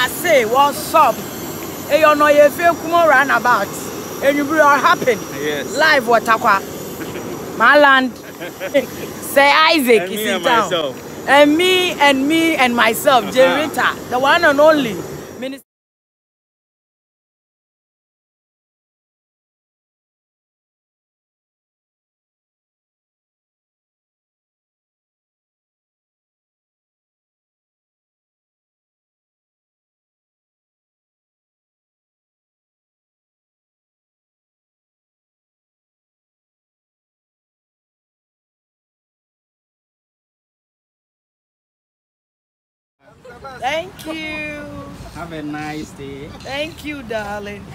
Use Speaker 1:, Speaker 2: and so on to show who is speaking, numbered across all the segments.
Speaker 1: I say, what's up? Hey, you know, you feel come run about. And you are happy.
Speaker 2: Yes.
Speaker 1: Live Watakwa. My land. Say Isaac
Speaker 2: And
Speaker 1: is
Speaker 2: me
Speaker 1: in
Speaker 2: and
Speaker 1: town.
Speaker 2: myself.
Speaker 1: And me and myself, Jerita, the one and only minister. Thank you.
Speaker 2: Have a nice day.
Speaker 1: Thank you, darling.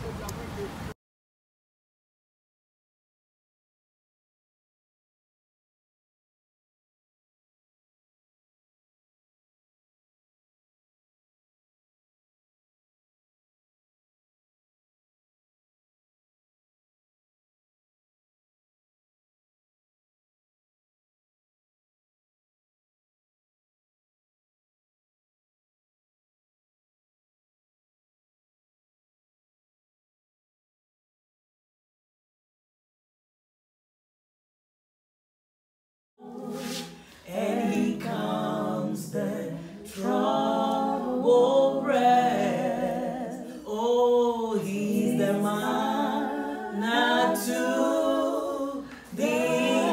Speaker 1: And he comes the trouble breath. Oh, he's the man not to the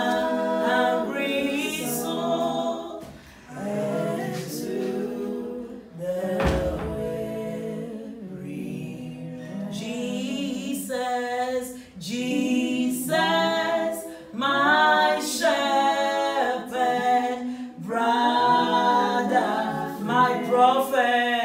Speaker 1: hungry soul and to the weary. Jesus, Jesus, my shepherd, brother, my prophet.